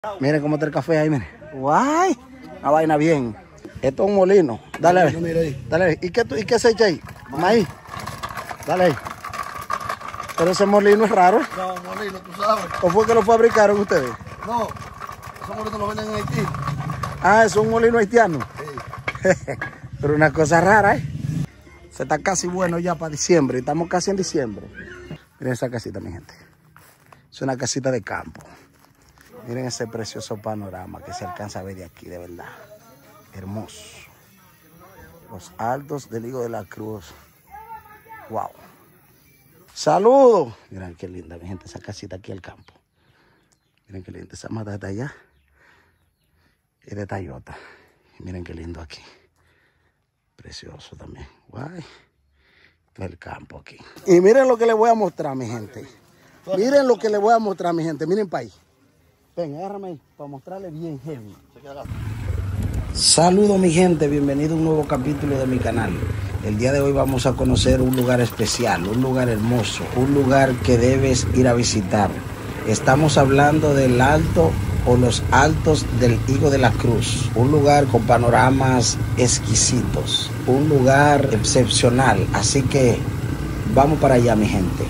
Miren cómo está el café ahí, miren. Guay, una vaina bien. Esto es un molino. Dale ahí. Dale ahí. ¿Y qué se echa ahí? Maíz. Dale ahí. Pero ese molino es raro. No, molino, tú sabes. ¿O fue que lo fabricaron ustedes? No, esos molinos los venden en Haití. Ah, es un molino haitiano. Sí. Pero una cosa rara, ¿eh? Se está casi bueno ya para diciembre. Estamos casi en diciembre. Miren esa casita, mi gente. Es una casita de campo. Miren ese precioso panorama que se alcanza a ver de aquí, de verdad. Hermoso. Los Altos del Higo de la Cruz. Wow. ¡Saludos! Miren qué linda, mi gente, esa casita aquí al campo. Miren qué linda, esa mata de allá es de Tayota. Miren qué lindo aquí. Precioso también. Guay. Todo el campo aquí. Y miren lo que les voy a mostrar, mi gente. Miren lo que les voy a mostrar, mi gente. Miren para ahí. Ven, agárrame ahí para mostrarles bien heavy. Saludos, mi gente. Bienvenido a un nuevo capítulo de mi canal. El día de hoy vamos a conocer un lugar especial, un lugar hermoso, un lugar que debes ir a visitar. Estamos hablando del Alto o los Altos del Higo de la Cruz. Un lugar con panoramas exquisitos. Un lugar excepcional. Así que vamos para allá, mi gente.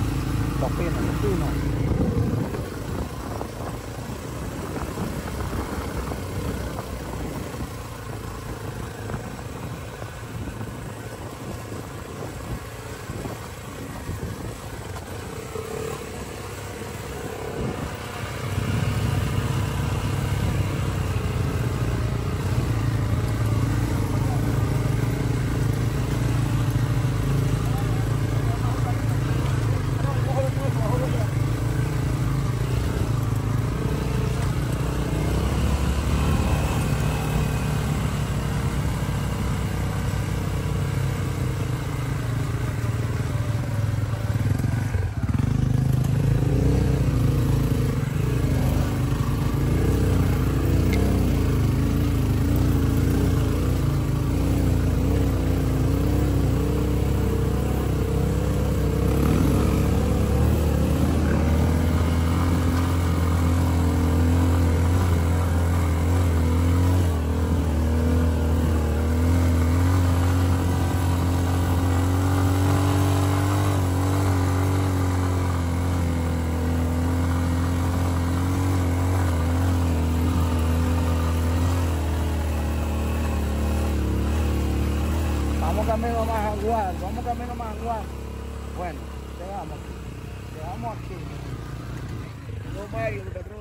Vamos camino más a Jaguar, vamos camino más a Jaguar. Bueno, llegamos aquí. No, Mario, el patrón.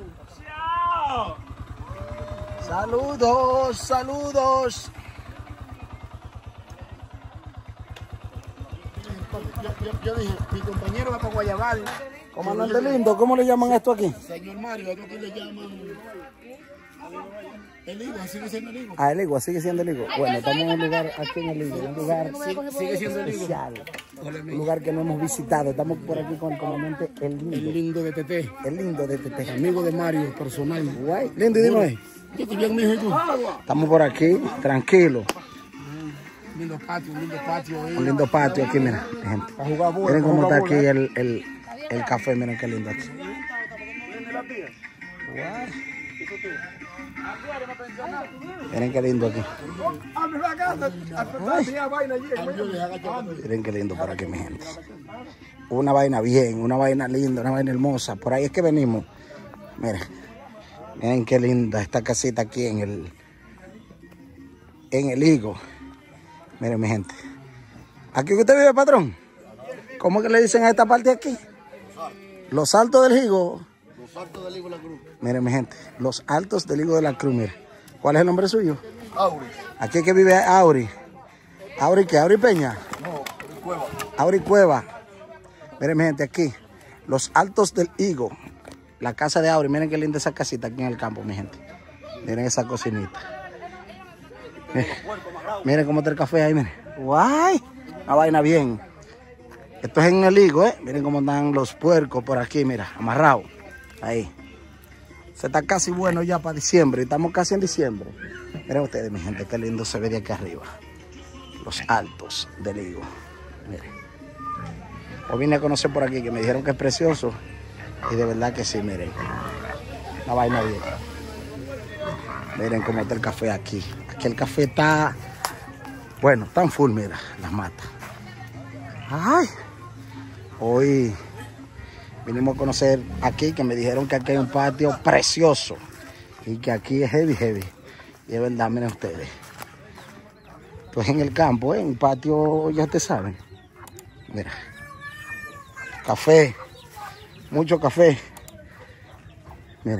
Saludos, saludos. Yo dije, mi compañero va para Guayabal. Comandante lindo, ¿cómo le llaman esto aquí? Señor Mario, otro que le llaman el Higo, sigue siendo el Higo. Ah, el Higo, sigue siendo el Higo. Bueno, estamos en un lugar aquí en el Higo, un lugar Sigue siendo el Higo. especial. Un lugar que no hemos visitado. Estamos por aquí con el comandante El Lindo. El lindo de Tete. El Lindo de Tete. Amigo de Mario, personal. Guay. Lindo, y dime ahí. ¿Qué te bien, mijo, y tú? Estamos por aquí, tranquilos. Un lindo patio. Un lindo patio aquí, mira, gente. Para jugar bola. Miren cómo está aquí el café, miren qué lindo aquí. Miren qué lindo aquí. Miren qué lindo por aquí, mi gente. Una vaina bien, una vaina linda, una vaina hermosa. Por ahí es que venimos. Miren qué linda esta casita aquí en el Higo. Miren, mi gente. ¿Aquí que usted vive, patrón? ¿Cómo que le dicen a esta parte de aquí? Los Altos del Higo. Los Altos del Higo de la Cruz. Miren, mi gente. Los Altos del Higo de la Cruz, miren. ¿Cuál es el nombre suyo? Auri. Aquí es que vive Auri. ¿Auri qué? ¿Auri Peña? No, Cueva. Auri Cueva. Miren, mi gente, aquí. Los Altos del Higo. La casa de Auri. Miren qué linda esa casita aquí en el campo, mi gente. Miren esa cocinita. Miren cómo está el café ahí, miren. Guay. Una vaina bien. Esto es en el Higo, ¿eh? Miren cómo están los puercos por aquí, mira, amarrados. Ahí. Se está casi bueno ya para diciembre. Estamos casi en diciembre. Miren ustedes, mi gente, qué lindo se ve de aquí arriba. Los Altos del Higo. Miren. Hoy vine a conocer por aquí, que me dijeron que es precioso. Y de verdad que sí, miren. Una vaina bien. Miren cómo está el café aquí. Aquí el café está, bueno, tan full, mira, las matas. Ay, hoy vinimos a conocer aquí, que me dijeron que aquí hay un patio precioso y que aquí es heavy. Y es verdad, miren ustedes. Pues en el campo, en un patio, ya ustedes saben. Mira, café, mucho café. Miren,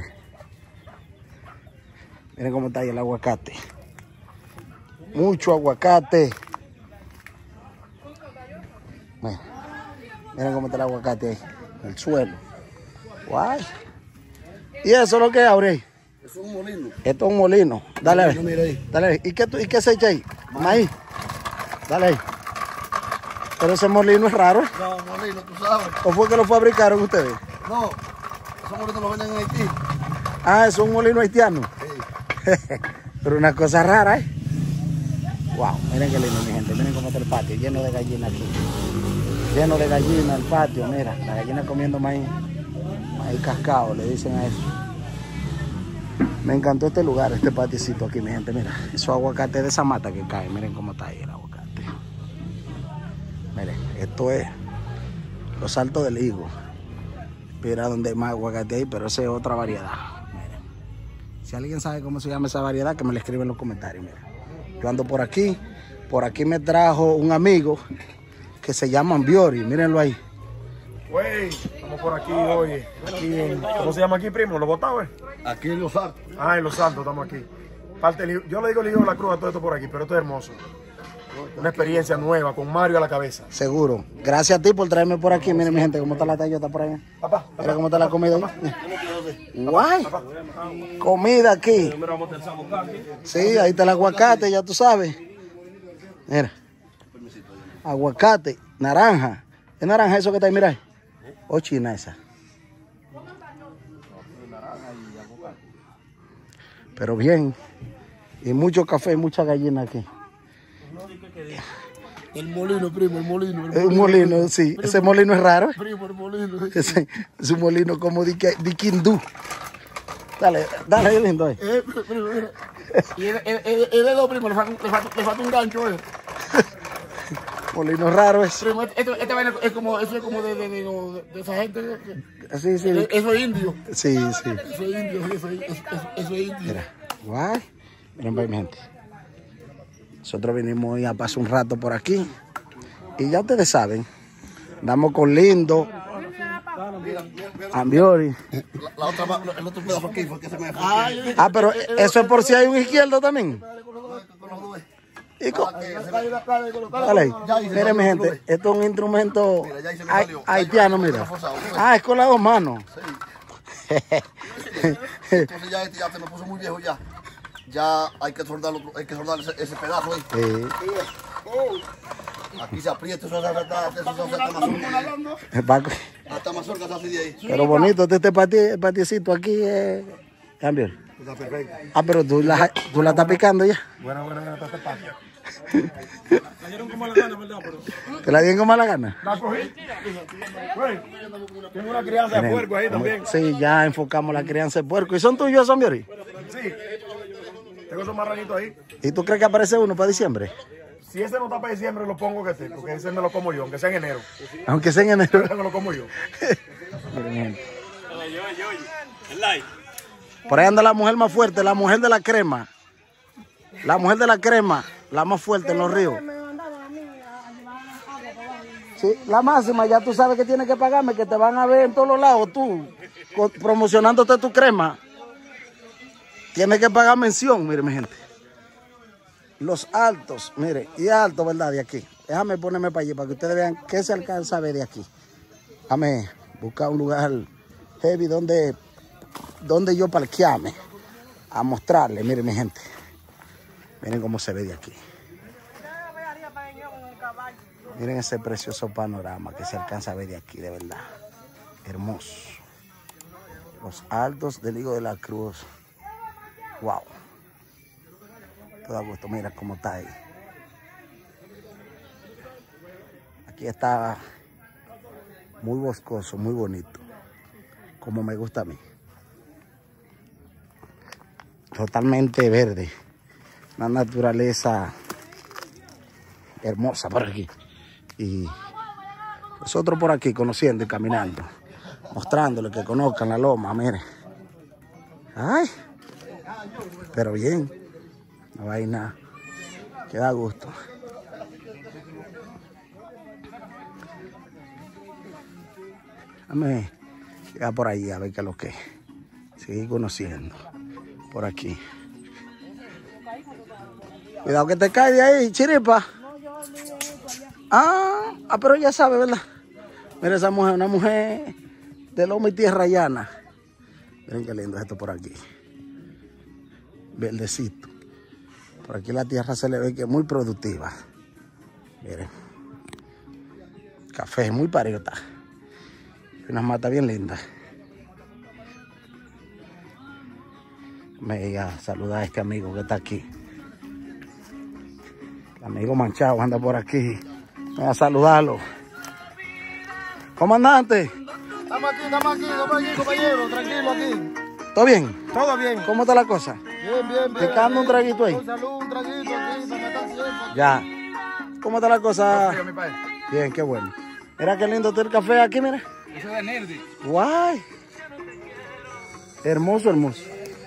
miren cómo está ahí el aguacate. Mucho aguacate. Miren cómo está el aguacate ahí, en el suelo. Guay. ¿Y eso es lo que es, Aurey? Eso es un molino. Esto es un molino. Dale a ver. Mira ahí. Dale a ver. ¿Y qué se echa ahí? Maíz. Dale ahí. Pero ese molino es raro. No, molino, tú sabes. ¿O fue que lo fabricaron ustedes? No, esos molinos los venden en Haití. Ah, eso es un molino haitiano. Sí. Pero una cosa rara, ¿eh? Wow, miren qué lindo, mi gente. Miren cómo está el patio, lleno de gallinas aquí. Lleno de gallinas el patio, mira. La gallina comiendo maíz. Maíz cascado, le dicen a eso. Me encantó este lugar, este patiecito aquí, mi gente. Mira, esos aguacates de esa mata que cae. Miren cómo está ahí el aguacate. Miren, esto es los Altos del Higo. Mira donde hay más aguacate ahí, pero esa es otra variedad. Miren. Si alguien sabe cómo se llama esa variedad, que me la escribe en los comentarios. Mira. Yo ando por aquí. Por aquí me trajo un amigo que se llama Ambiori. Mírenlo ahí. Güey, estamos por aquí hoy. Aquí en, ¿cómo se llama aquí, primo? ¿Los Botados? Aquí en Los Altos. Ah, en Los Santos estamos aquí. Yo le digo el hijo de la cruz a todo esto por aquí, pero esto es hermoso. Una experiencia nueva, con Mario a la cabeza. Seguro. Gracias a ti por traerme por aquí. Miren, mi gente, cómo está la tallota por allá. Papá, Mira cómo está la comida ahí. Guay. Comida aquí. Sí, ahí está el aguacate, ya tú sabes. Mira. Aguacate, naranja. ¿Es naranja eso que está ahí? Mira ahí. O china esa. Pero bien. Y mucho café, mucha gallina aquí. El molino, primo, el molino. Es un molino, sí. Primo, ese molino es raro. Primo, el molino. Es un molino como de hindú. Dale, lindo ahí. Primo, mira. Y el dedo, primo, le falta un gancho, Molino raro es. Primo, esta vaina es como de esa gente. Sí, sí. Eso es indio. Sí, sí. Eso es indio, eso es indio. Mira, guay. Miren, mi gente. Nosotros vinimos hoy a pasar un rato por aquí. Y ya ustedes saben, andamos con Lindo, Ambiori. El otro pedazo aquí fue que se me fue. Ah, pero eso es por si hay un izquierdo también. Y dale ahí. Miren, mi gente, esto es un instrumento haitiano, mira. Ah, es con las dos manos. Entonces ya se me puso muy viejo ya. Ya hay que soldar ese pedazo ahí. Aquí se aprieta, eso hasta mazorca se hace de ahí. Pero bonito, este patiecito aquí es... Cambio. Está perfecto. Ah, pero tú la estás picando ya. Buena, está este patio. La dieron como la gana, ¿verdad? ¿Te la dieron como la gana? La cogí. Güey, tengo una crianza de puerco ahí también. Sí, ya enfocamos la crianza de puerco. ¿Y son tuyos, Ambiori? Sí. Tengo esos marranitos ahí. ¿Y tú crees que aparece uno para diciembre? Si ese no está para diciembre, lo pongo que sí, porque ese me lo como yo, aunque sea en enero. Aunque sea en enero. Ese me lo como yo. Miren, gente. Por ahí anda la mujer más fuerte, la mujer de la crema. La mujer de la crema, la más fuerte en los ríos. Sí, la máxima, ya tú sabes que tienes que pagarme, que te van a ver en todos los lados, tú, promocionándote tu crema. Tienes que pagar mención, mire mi gente. Los Altos, mire, y alto, ¿verdad? De aquí. Déjame ponerme para allí, para que ustedes vean qué se alcanza a ver de aquí. Déjame buscar un lugar heavy donde yo parquearme. A mostrarle, mire mi gente. Miren cómo se ve de aquí. Miren ese precioso panorama que se alcanza a ver de aquí, de verdad. Hermoso. Los Altos del Higo de la Cruz. Wow. Todo a gusto, mira cómo está ahí. Aquí está muy boscoso, muy bonito. Como me gusta a mí. totalmente verde. Una naturaleza hermosa por aquí. Y nosotros por aquí conociendo y caminando, mostrándole que conozcan la loma, miren. Ay, pero bien, no vaina que da gusto. Déjame llegar por ahí a ver qué es lo que es. Seguir conociendo por aquí. Cuidado que te cae de ahí, chiripa. Pero ya sabe, ¿verdad? Mira esa mujer, una mujer de loma y tierra llana. Miren qué lindo es esto por aquí. Verdecito. Por aquí la tierra se le ve que es muy productiva. Miren. Café muy pariota. Unas matas bien lindas. Me voy a saludar a este amigo que está aquí. El amigo Manchado anda por aquí. Voy a saludarlo. Comandante. Estamos aquí, compañero, tranquilo aquí. ¿Todo bien? Todo bien. ¿Cómo está la cosa? Bien. ¿Te quedando un traguito ahí? Con salud, un traguito aquí, para matar siempre. Ya. ¿Cómo está la cosa? Frío, mi padre. Bien, qué bueno. Mira qué lindo está el café aquí, mira. Eso es de Nerdy. Guay. Hermoso, hermoso.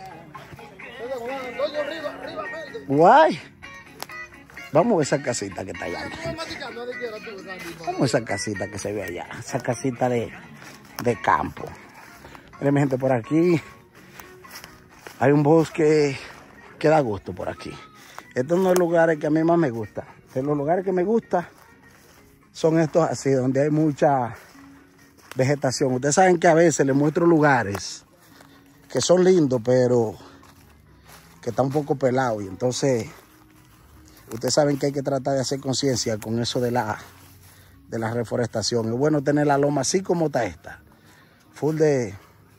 Guay. Vamos a ver esa casita que está allá. Vamos a esa casita que se ve allá. Esa casita de campo. Miren, mi gente, por aquí hay un bosque que da gusto por aquí. Estos son los lugares que a mí más me gustan. De los lugares que me gustan son estos así, donde hay mucha vegetación. Ustedes saben que a veces les muestro lugares que son lindos, pero que están un poco pelados. Y entonces, ustedes saben que hay que tratar de hacer conciencia con eso de la reforestación. Es bueno tener la loma así como está esta. Full de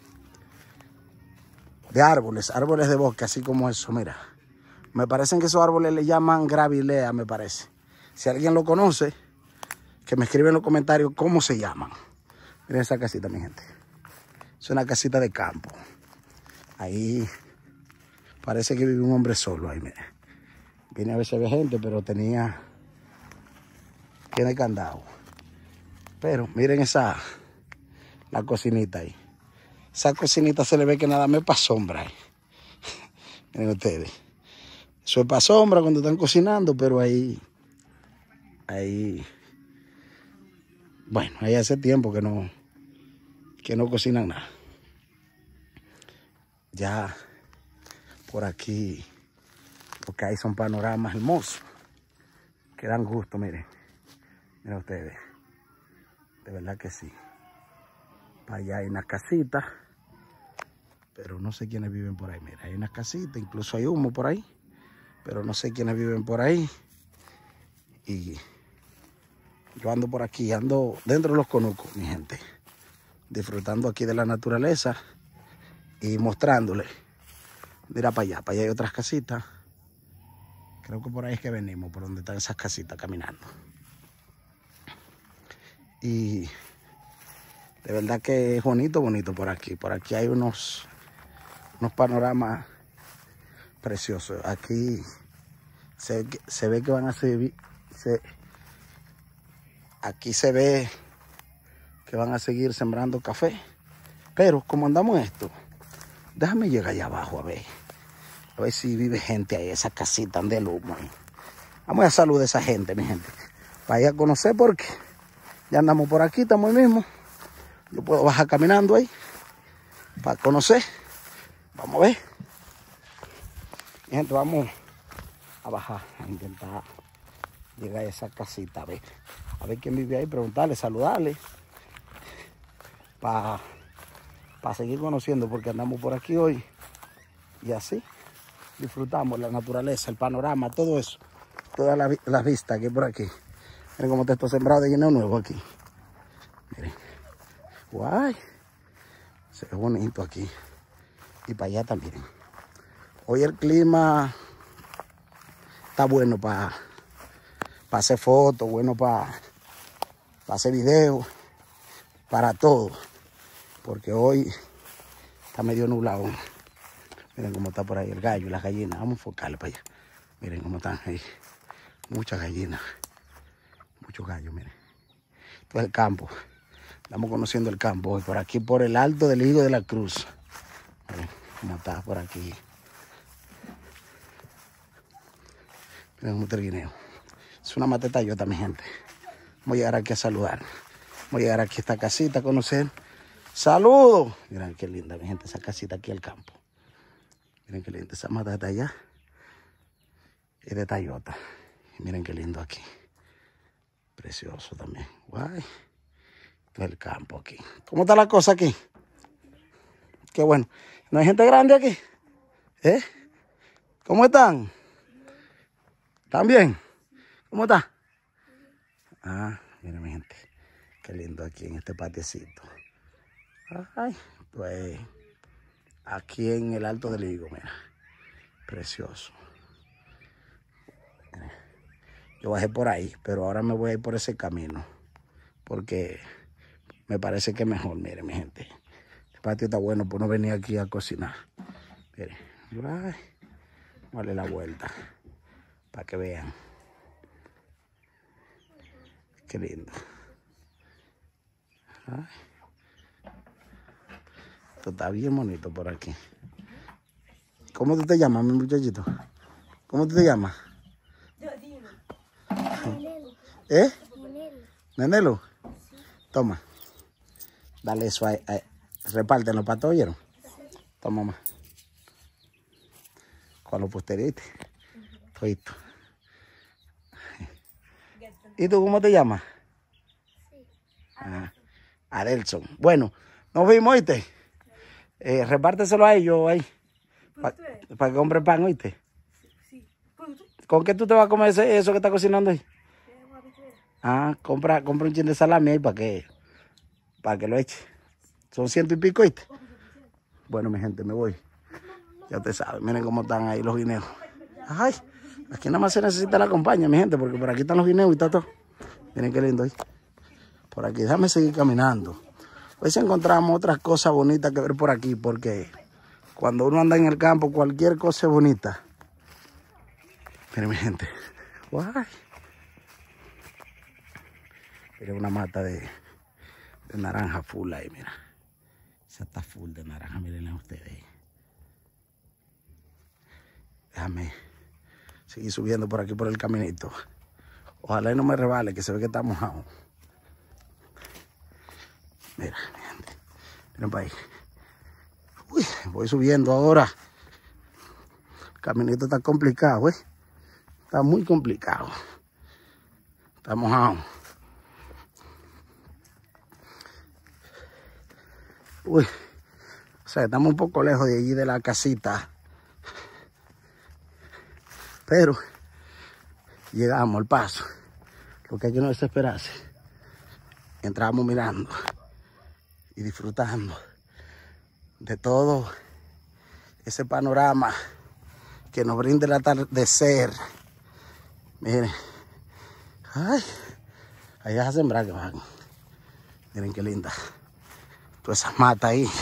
árboles de bosque, así como eso, mira. Me parecen que esos árboles le llaman gravilea, me parece. Si alguien lo conoce, que me escribe en los comentarios cómo se llaman. Miren esa casita, mi gente. Es una casita de campo. Ahí parece que vive un hombre solo ahí, mira. Viene a veces ve gente, pero tiene candado. Pero miren la cocinita ahí. Esa cocinita se le ve que nada más es para sombra. Miren ustedes. Eso es para sombra cuando están cocinando, pero ahí, bueno, ahí hace tiempo que no cocinan nada. Ya por aquí, porque ahí son panoramas hermosos, que dan gusto, miren. Miren ustedes, de verdad que sí. Para allá hay una casita, pero no sé quiénes viven por ahí. Mira, hay una casita, incluso hay humo por ahí, pero no sé quiénes viven por ahí. Y yo ando por aquí, ando dentro de los conucos, mi gente, disfrutando aquí de la naturaleza y mostrándole. Mira para allá hay otras casitas. Creo que por ahí es que venimos, por donde están esas casitas caminando. Y de verdad que es bonito por aquí. Por aquí hay unos panoramas preciosos. Aquí se ve que van a seguir, aquí se ve que van a seguir sembrando café. Pero como andamos en esto, déjame llegar allá abajo a ver si vive gente ahí, esa casita del humo ahí. Vamos a saludar a esa gente, mi gente, para ir a conocer, porque ya andamos por aquí, estamos ahí mismo. Yo puedo bajar caminando ahí para conocer. Vamos a ver. Mi gente, vamos a bajar, a intentar llegar a esa casita, a ver quién vive ahí, preguntarle, saludarle, para seguir conociendo, porque andamos por aquí hoy y así disfrutamos la naturaleza, el panorama, todo eso, todas las vistas que hay por aquí. Miren cómo está esto sembrado de lleno nuevo aquí. Miren, guay, se ve bonito aquí y para allá también. Hoy el clima está bueno para hacer fotos, bueno para hacer videos, para todo, porque hoy está medio nublado. Miren cómo está por ahí el gallo y las gallinas. Vamos a enfocarle para allá. Miren cómo están ahí. Muchas gallinas. Muchos gallos, miren. Esto es el campo. Estamos conociendo el campo hoy. Por aquí, por el alto del Higo de la Cruz. Miren cómo está por aquí. Miren cómo está el guineo. Es una matetayota, mi gente. Vamos a llegar aquí a saludar. Vamos a llegar aquí a esta casita a conocer. ¡Saludos! Miren qué linda, mi gente, esa casita aquí al campo. Miren qué linda, esa mata de allá es de tayota. Y miren qué lindo aquí. Precioso también. Guay. Todo el campo aquí. ¿Cómo está la cosa aquí? Qué bueno. ¿No hay gente grande aquí? ¿Eh? ¿Cómo están? ¿Están bien? ¿Cómo está? Ah, miren mi gente. Qué lindo aquí en este patiecito. Ay, pues aquí en el Alto del Higo, mira. Precioso. Yo bajé por ahí, pero ahora me voy a ir por ese camino. Porque me parece que es mejor, miren mi gente. El patio está bueno, pues no venir aquí a cocinar. Miren, ay, vale la vuelta. Para que vean. Qué lindo. Ay. Esto está bien bonito por aquí. ¿Cómo tú te llamas, mi muchachito? ¿Cómo tú te llamas? ¿Eh? Nenelo. Toma. Dale eso ahí. Repártenlo para todos, ¿oyeron? Toma, mamá. Con los posteriores. Todito. ¿Y tú cómo te llamas? Ah, Adelson. Bueno, nos vimos, ¿oíste? Repárteselo a ellos ahí. Para que compre pan, ¿oíste? ¿Con qué tú te vas a comer eso que está cocinando ahí? Ah, compra un chin de salami ahí para que lo eche. Son 100 y pico, ¿oíste? Bueno, mi gente, me voy. Ya te sabes, miren cómo están ahí los guineos. Ay, aquí nada más se necesita la compañía, mi gente, porque por aquí están los guineos y está todo. Miren qué lindo ahí. Por aquí, déjame seguir caminando. Hoy se encontramos otras cosas bonitas que ver por aquí, porque cuando uno anda en el campo, cualquier cosa es bonita. Miren mi gente. Guay. Miren una mata de naranja full ahí, mira. Esa está full de naranja, miren ustedes. Déjame seguir subiendo por aquí por el caminito. Ojalá y no me rebale, que se ve que está mojado. Mira, mi gente. Miren para ahí. Uy, voy subiendo ahora. El caminito está complicado, ¿eh? Está muy complicado. Está mojado. Uy. O sea, estamos un poco lejos de allí de la casita. Pero llegamos al paso. Lo que hay que no desesperarse. Entramos mirando y disfrutando de todo ese panorama que nos brinda el atardecer. Miren. Ay, ahí vas a sembrar que van. Miren qué linda. Todas esas matas ahí.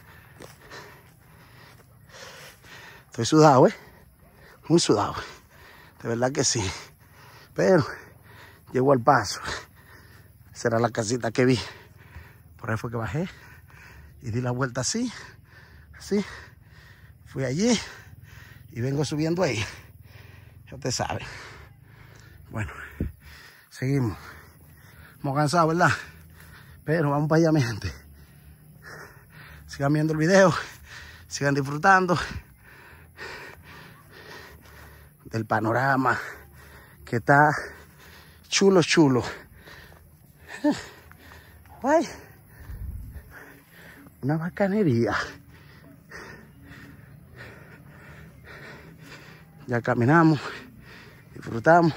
Estoy sudado, ¿eh? Muy sudado. De verdad que sí. Pero llego al paso. Esa era la casita que vi. Por ahí fue que bajé. Y di la vuelta así. Así. Fui allí. Y vengo subiendo ahí. Ya te sabe. Bueno. Seguimos. Estamos cansados, ¿verdad? Pero vamos para allá, mi gente. Sigan viendo el video. Sigan disfrutando del panorama que está chulo, chulo. Ay, una bacanería. Ya caminamos, disfrutamos.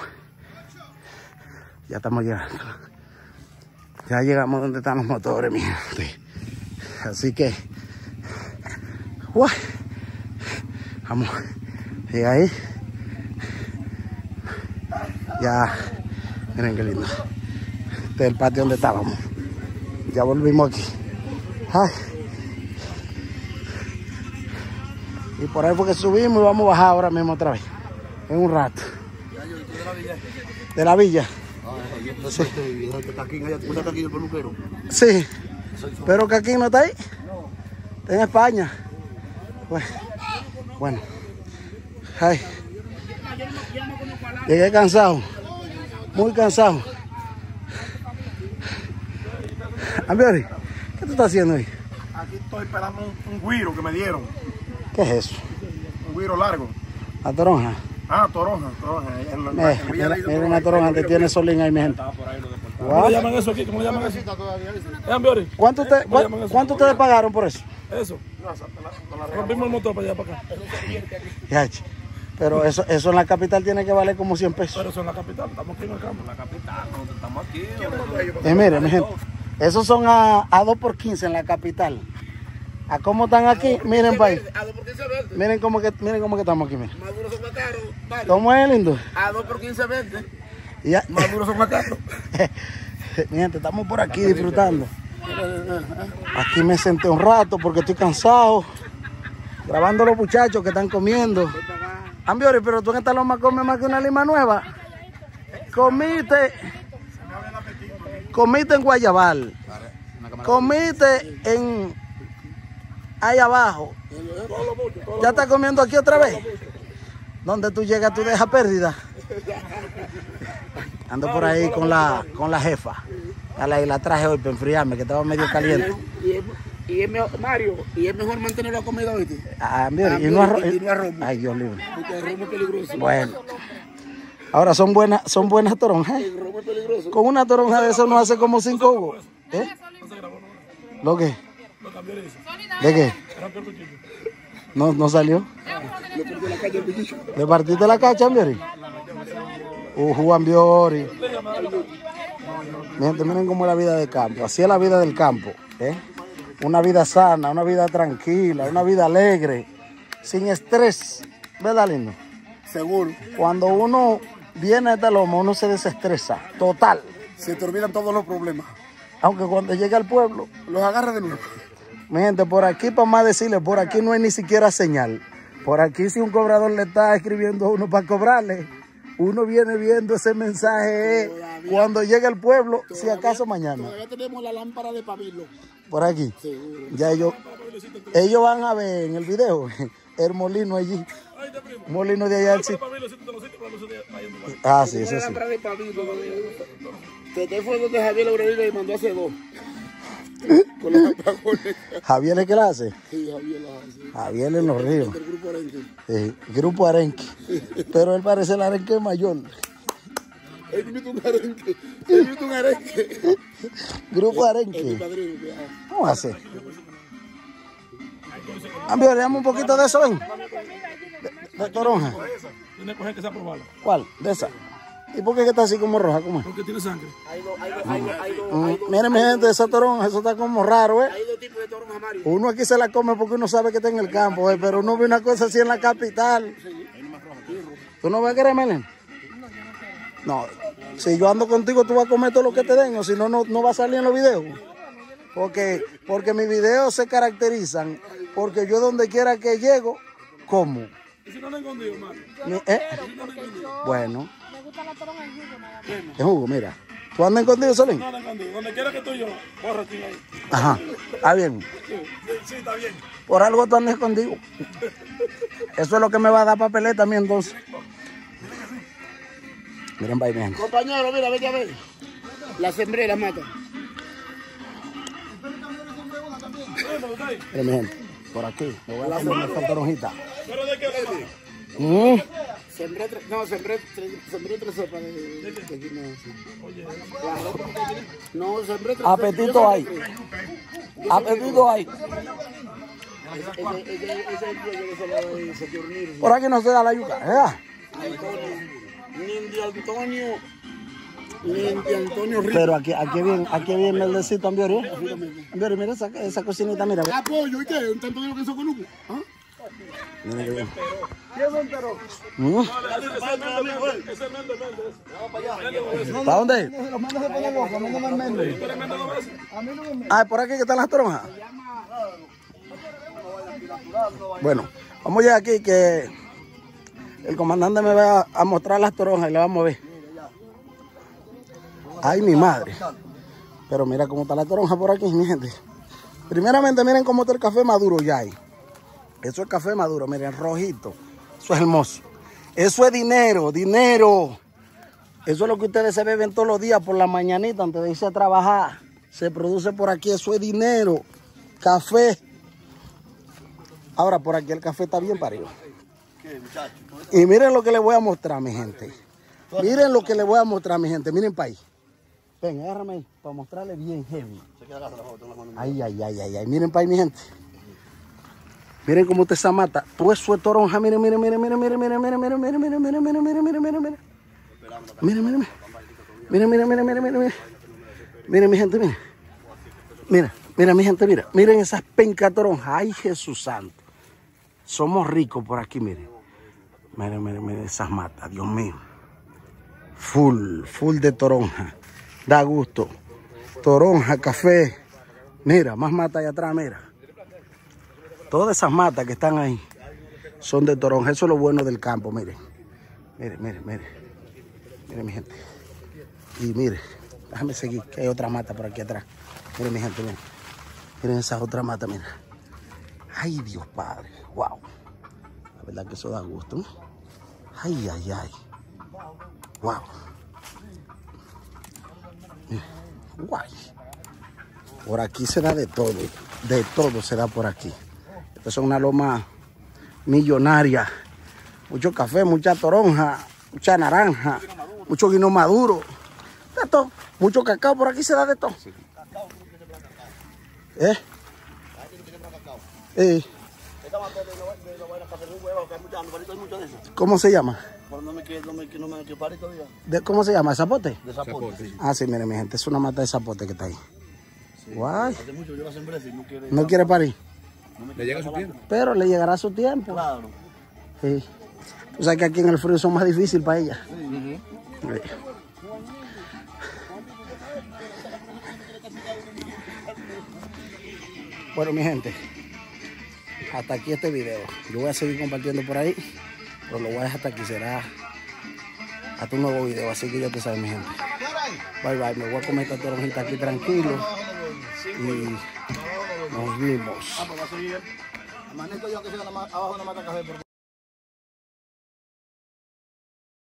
Ya estamos llegando. Ya llegamos donde están los motores, mi gente. Así que, vamos, llega ahí. Ya, miren qué lindo. Este es el patio donde estábamos. Ya volvimos aquí. Ay. Y por ahí fue que subimos y vamos a bajar ahora mismo otra vez. En un rato. ¿De la villa? Sí. ¿Está aquí el peluquero? Sí. Pero Caquín no está ahí. Está en España. Bueno. Ay. Llegué cansado. Muy cansado. Ambiori, ¿qué tú estás haciendo ahí? Aquí estoy esperando un güiro que me dieron. ¿Qué es eso? Un güiro largo. La toronja. Ah, toronja. Mira una toronja que tiene solín ahí, mi gente. ¿Cómo le llaman eso aquí? ¿Cómo le llaman eso? Ambiori. ¿Cuánto ustedes pagaron por eso? Eso. Rompimos el motor para allá, para acá. Yachi. Pero eso en la capital tiene que valer como 100 pesos. Pero eso en la capital, estamos aquí en el campo. En la capital, no estamos aquí. Mire, mi gente, esos son a 2 por 15 en la capital. ¿A cómo están aquí? Miren, país. Miren cómo que estamos aquí, miren. Maduros son más caros. ¿Cómo es, lindo? A 2 por 15, 20. Ya. Maduros son más caros. Mi gente, estamos por aquí disfrutando. Aquí me senté un rato porque estoy cansado. Grabando a los muchachos que están comiendo. Ambiori, pero tú en esta loma comes más que una lima nueva. Comiste en Guayabal. Comiste en ahí abajo. ¿Ya estás comiendo aquí otra vez? Donde tú llegas, tú dejas pérdida. Ando por ahí con la jefa. Y la traje hoy para enfriarme, que estaba medio caliente. Y es mejor, Mario, y es mejor mantenerlo a comida hoy. Y no arroz. Ay, Dios libre. Porque el romo es peligroso. Bueno. Ahora son buenas toronjas. El romo es peligroso. Con una toronja de eso no hace como 5 jugos. ¿Eh? ¿Lo qué? ¿De qué? No salió. ¿Le partiste la cacha, Ambiori? Ambiori. Miren cómo es la vida del campo. Así es la vida del campo. Una vida sana, una vida tranquila, una vida alegre, sin estrés. ¿Verdad, lindo? Seguro. Cuando uno viene a esta loma, uno se desestresa. Total. Se te olvidan todos los problemas. Aunque cuando llega al pueblo, los agarra de nuevo. Mi gente, por aquí, para más decirle, por aquí no hay ni siquiera señal. Por aquí, si un cobrador le está escribiendo a uno para cobrarle, uno viene viendo ese mensaje cuando llega al pueblo, si acaso mañana. Todavía tenemos la lámpara de pabilo. Por aquí. Seguro. Ya ellos van a ver en el video el molino allí. Molino de allá. Sí. Ah, sí, eso sí. La lámpara de pabilo. Este fue donde Javier Laurelino le mandó hace 2. Con los apagones. ¿Javier es que la hace? Sí, Javier la hace. Javier en los ríos. El grupo Arenque. Sí, grupo Arenque. Pero él parece el Arenque mayor. Él invita un arenque. Él invita un arenque. Grupo Arenque. ¿Cómo hace? Ambiori, dame un poquito de eso, ven. De toronja. Tiene que coger que sea probable. ¿Cuál? De esa. ¿Y por qué está así como roja? ¿Cómo es? Porque tiene sangre. Miren, mi gente, esa toronja, eso está como raro, Hay 2 tipos de toronja, Mario. Uno aquí se la come porque uno sabe que está en el campo, pero uno ve una cosa así en la capital. ¿Tú no vas a querer, Melen? No. Si yo ando contigo, tú vas a comer todo lo que te den, o si no, no va a salir en los videos. Porque mis videos se caracterizan porque yo donde quiera que llego, como. ¿Y si no han escondido, Mario? Bueno. Me gusta la toronja en jugo, nada más. En jugo, mira. ¿Tú andas escondido, Solín? No andas escondido. Donde quiera que tú y yo, borra aquí ahí. Ajá. Está bien. Sí, está bien. Por algo tú andas escondido. Eso es lo que me va a dar papeleta a mí entonces. Miren, va bien. Compañero, mira, vete a ver. La sembré, la mata. Miren, mi gente, por aquí. Me voy a poner esta toronjita. ¿Pero de qué la mata? Sembré 3 cepas de guineo. Claro. No, sembré 3 cepas. Apetito hay. Apetito hay. Por aquí no se da la yuca, ¿verdad? Ni de Antonio Rico. Pero aquí viene el decito, Ambiori. Ambiori, mira esa cocinita, mira. Apoyo, ¿y qué? ¿Un tanto de lo que hizo Coluco? ¿Ah? Mira qué bien. ¿Quién se enteró? ¿Para dónde? Los mandos se ponen locos, mándame al Méndez. A mí no me... Ah, por aquí que están las toronjas. Bueno, Vamos a llegar aquí que el comandante me va a mostrar las toronjas y le vamos a ver. Ay, mi madre. Pero mira cómo está la toronja por aquí, mi gente. Primeramente, miren cómo está el café maduro ya ahí. Eso es café maduro, miren, rojito. Eso es hermoso. Eso es dinero, dinero. Eso es lo que ustedes se beben todos los días por la mañanita antes de irse a trabajar. Se produce por aquí, eso es dinero. Café. Ahora por aquí el café está bien parido. Y miren lo que les voy a mostrar, mi gente. Miren lo que les voy a mostrar, mi gente. Miren para ahí. Ven, agárrame ahí para mostrarles bien heavy. Ay, ay, ay, ay, ay. Miren para ahí, mi gente. Miren cómo está esa mata. Todo eso es toronja. Miren, miren, miren, miren, miren, miren, miren, miren, miren, miren, miren, miren, miren, miren, miren, miren. Miren, miren, miren. Miren, miren, miren, miren, miren, miren. Miren, mi gente, miren. Mira, mira, mi gente, mira. Miren esas pencas toronjas. Ay, Jesús santo. Somos ricos por aquí, miren. Miren, miren, miren esas matas, Dios mío. Full de toronja. Da gusto. Toronja, café. Mira, más matas allá atrás, mira. Todas esas matas que están ahí son de toronja. Eso es lo bueno del campo, miren. Miren, miren, miren. Miren, mi gente. Y miren, déjame seguir, que hay otra mata por aquí atrás. Miren, mi gente, miren. Miren esa otra mata, miren. Ay, Dios Padre. Wow. La verdad que eso da gusto, ¿no? Ay, ay, ay. Wow. Guay. Por aquí se da de todo. De todo se da por aquí. Esta es una loma millonaria. Mucho café, mucha toronja, mucha naranja, mucho guineo maduro. De todo. Mucho cacao, por aquí se da de todo. ¿Cómo se llama? ¿Cómo se llama? ¿Zapote? De zapote. Ah, sí, miren, mi gente, es una mata de zapote que está ahí. Sí. Guay. Hace mucho yo la sembré y no quiere. No quiere parir. Le llega su tiempo. Pero le llegará su tiempo. Claro. Sí. O sea que aquí en el frío son más difíciles para ella. Sí. Sí. Bueno, mi gente, hasta aquí este video. Yo voy a seguir compartiendo por ahí, pero lo voy a dejar hasta aquí. Será hasta un nuevo video, así que ya te sabes, mi gente. Bye, bye. Me voy a comer esta toronjita aquí tranquilo. Y nos vemos. Amanezco yo que sea abajo de una mata café.